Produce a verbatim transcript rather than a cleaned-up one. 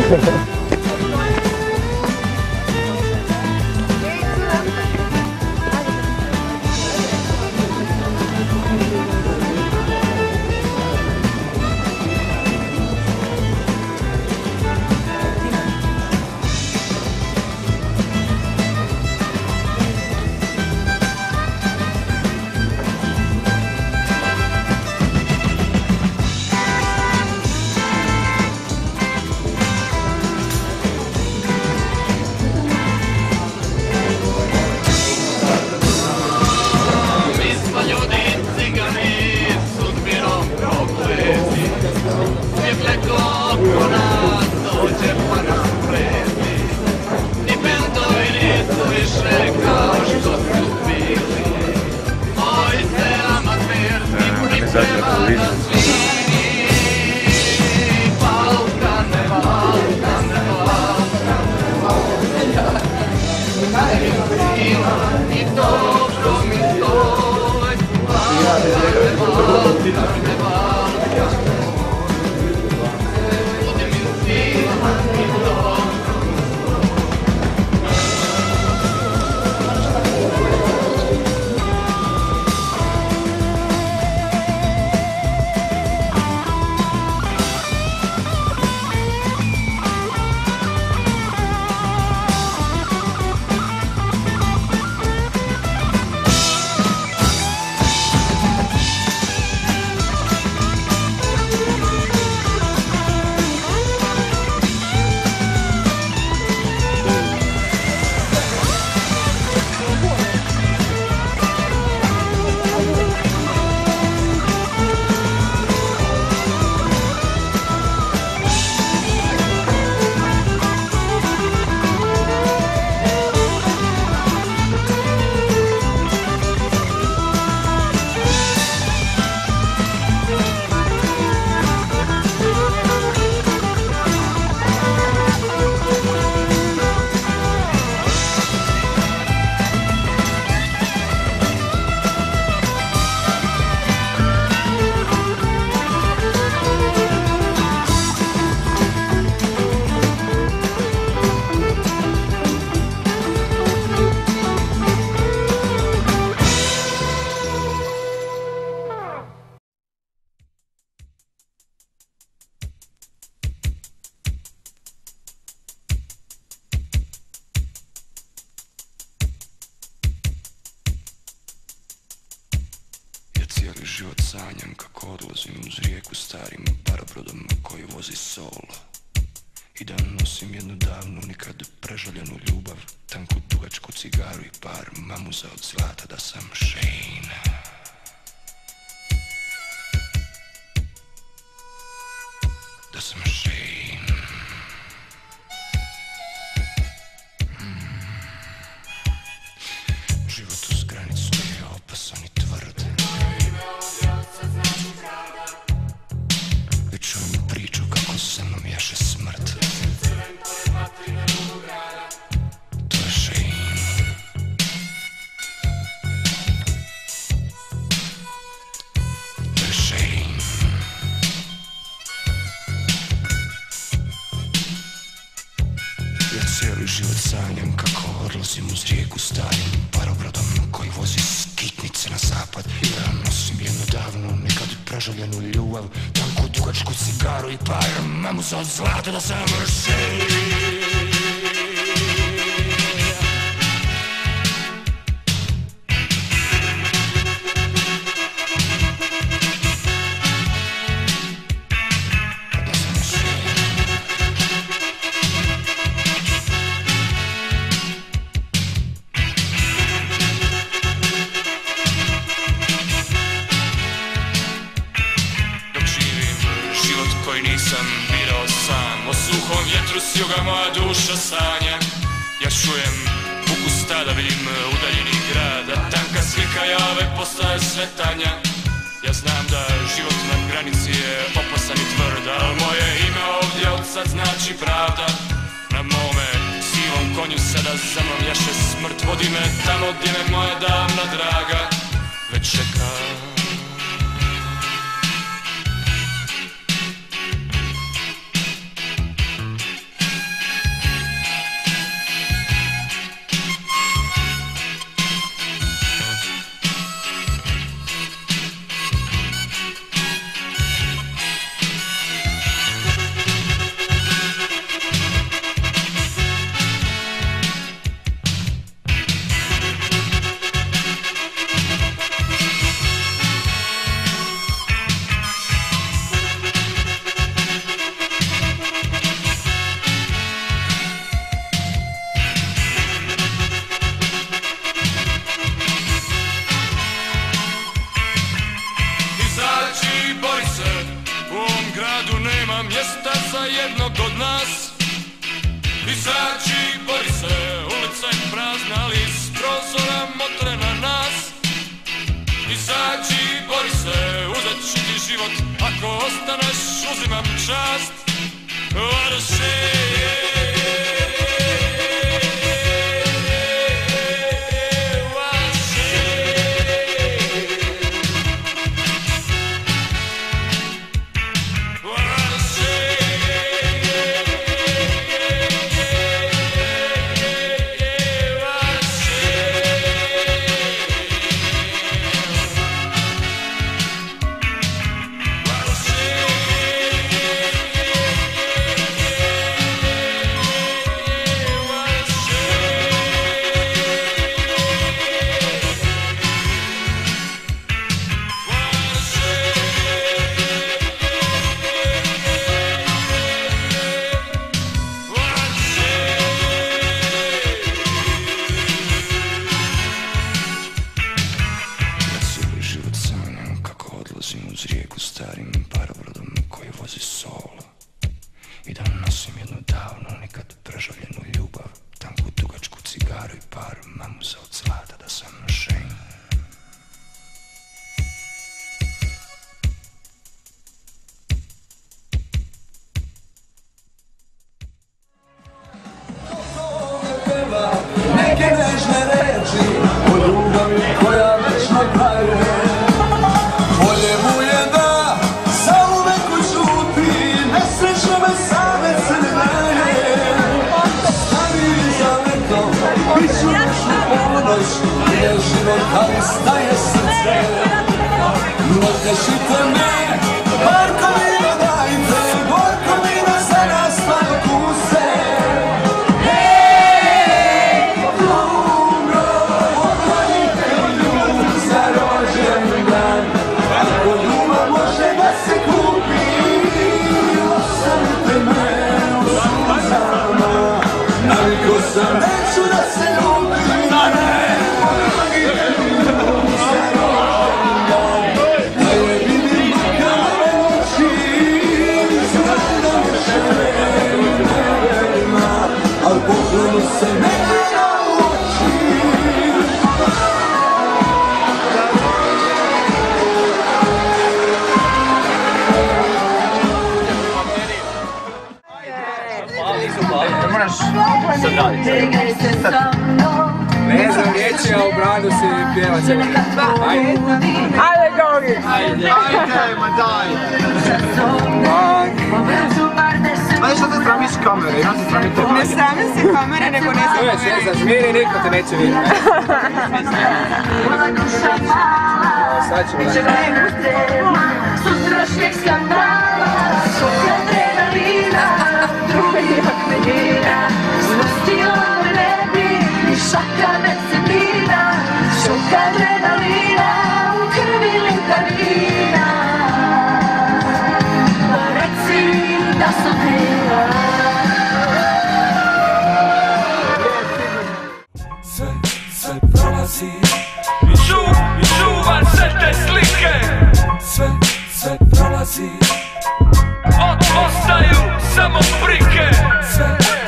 Život sanjam kako odlazim uz rijeku starim parobrodom koji vozi solo i da nosim jednu davnu, nikad prežaljenu ljubav, tanku dugačku cigaru i par mamuza od zlata, da sam Shane. Da sam Shane. Mm. Život uz granicu je opasan i tvrd. Čujem priču kako sa mnom jaše smrt. To je Shane. To je Shane. Ja cijeli život sanjam kako odlazim uz rijeku starim parobrodom koji vozi skitnice na zapad i da nosim jednu davnu, nekad prežaljenu ljubav, tanku dugačku cigaru i par mamuza od zlata, da sam Shane. Nisam birao sam, o suhom vjetru s juga moja duša sanja. Ja čujem buku stada, vidim udaljeni grad, a tanka slika jave postaje sve tanja. Ja znam da život na granici je opasan i tvrd, al moje ime ovdje od sad znači pravda. Na mome sivom konju sada za mnom jaše smrt, vodi me tamo gdje me moja davna draga već čeka. jednog od nas. Izađi, bori se, ulica je prazna, ali iz prozora motre na nas. Izađi, bori se, uzet ću ti život, ako ostaneš uzimam čast. Varše uz rijeku starim parobrodom koji vozi solo i da nosim jednu davnu, nikad prežaljenu ljubav, tanku dugačku cigaru i par mamuza od zlata da sam šen. Neke nežne reči o ljubavi koja večno traje. Bolje mu je da zauvek ućuti, nesrećno me same crvene. Stari za vekom, bit ću noćnu ponoć, gdje život ali staje srce. No tešite me, barko mi dodajte, gorko mi da za nas stvar kuse. Neću da se ljubim, da ne da je vidim makar oči. Znam da me žele neverima, al pogled se menja u oči. Ne moraš sad raditi. Ne znam riječi, a u bradu se pjeva cijeli. Ajde. Ajde, Gogi. Ajde. Ajde, ma daj. Ajde, što te sramiš kamere? Ja se sramim te Ne sramim se kamere, nego ne znam kamere. Ne znaš, miri, niko te neće vidjeti. Sad ćemo da. Sutrašnjeg skandala, šok adrenalina, drugih akmenira, spustila me ne bi, ni šaka mecenina, šok adrenalina, u krvi lintarina. Reci da sam kriva. Sve, sve prolazi I ču, i čuvam sve te slike. Sve, sve prolazi Od, ostaju samo prike. Sve,